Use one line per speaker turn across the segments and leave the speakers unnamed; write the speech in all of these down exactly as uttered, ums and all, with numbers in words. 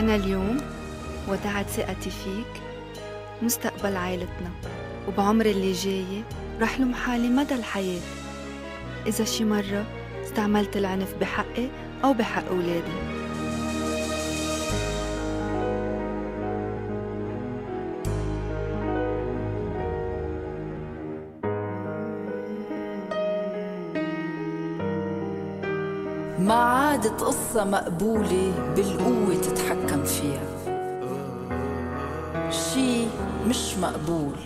أنا اليوم ودعت ثقتي فيك مستقبل عائلتنا، وبعمر اللي جاي رح لوم حالي مدى الحياة إذا شي مرة استعملت العنف بحقي أو بحق أولادي.
ما عادت قصة مقبولة بالقوة تتحكم فيها، شي مش مقبول.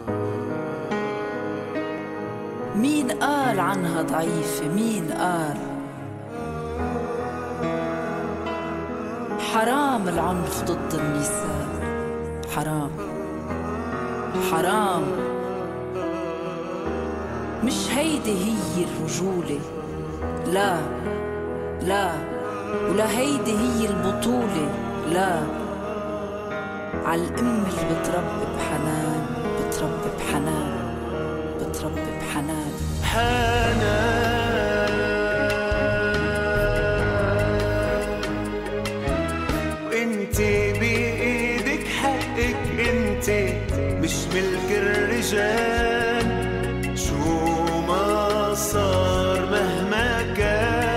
مين قال عنها ضعيفة؟ مين قال؟ حرام العنف ضد النساء، حرام حرام. مش هيدي هي الرجولة، لا لا، ولا هيدي هي البطولة، لا. عالأم اللي بتربي بحنان، بتربي بحنان، بتربي بحنان
حنان. وانتي بإيدك حقك، انتي مش ملك الرجال. شو ما صار مهما كان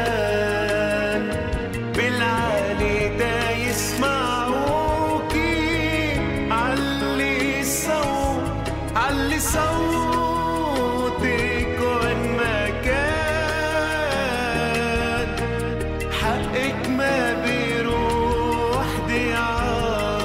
بالعالي دا يسمعوكي. علي صوت علي صوتك وين ما كان، حقك ما بيروح ضيعان.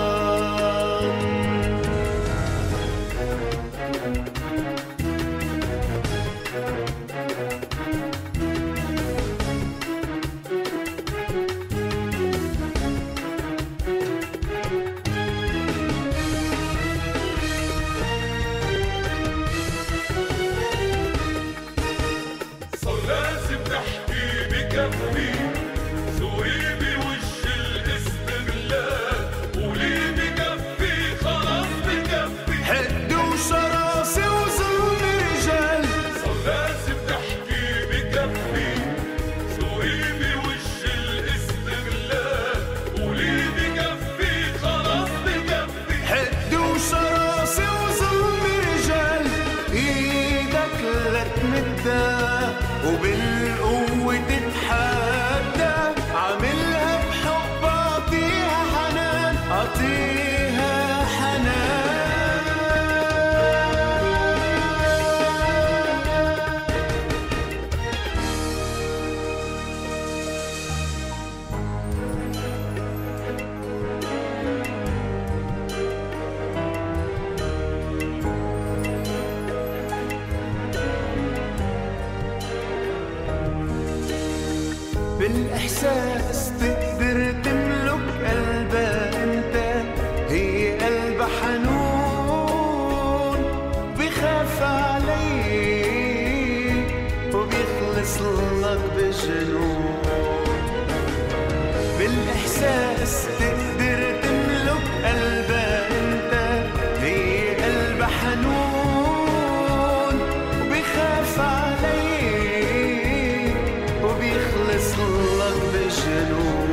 وبالقوة تتحدى، عاملها بحب أعطيها حنان، أعطيها حنان. بالإحساس تقدر تملك قلبها انت، هي قلبها حنون بخاف عليك وبيخلص لك بجنون. بالإحساس تقدر تملك قلبها انت، هي قلبها حنون وبخاف عليك وبيخلص لك بجنون.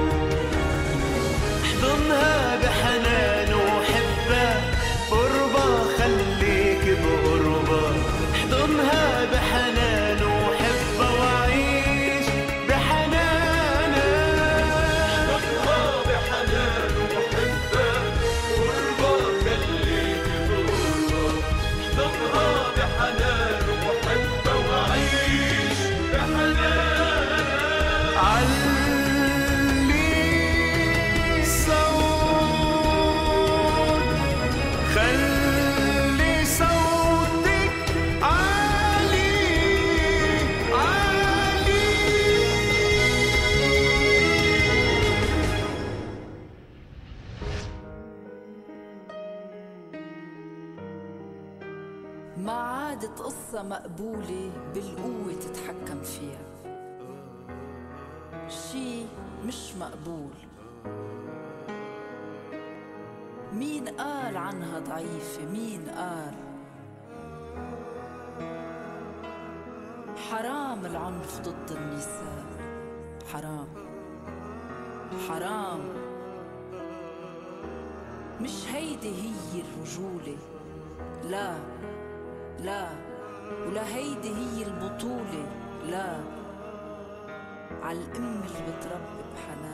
احضنها بحنان وحبها قربة، خليك بقربة. احضنها بحنان وحبها وعيش بحنانها. احضنها بحنان وحبها قربة، خليك بقربة. احضنها بحنان وحبها وعيش بحنانها. علي صوت، خلي صوتك عالي عالي.
ما عادت قصة مقبولة بالقوة تتحكم فيها، شي مش مقبول. مين قال عنها ضعيفة؟ مين قال؟ حرام العنف ضد النساء، حرام حرام. مش هيدي هي الرجولة، لا لا، ولا هيدي هي البطولة، لا، عالأم اللي بتربي بحنان.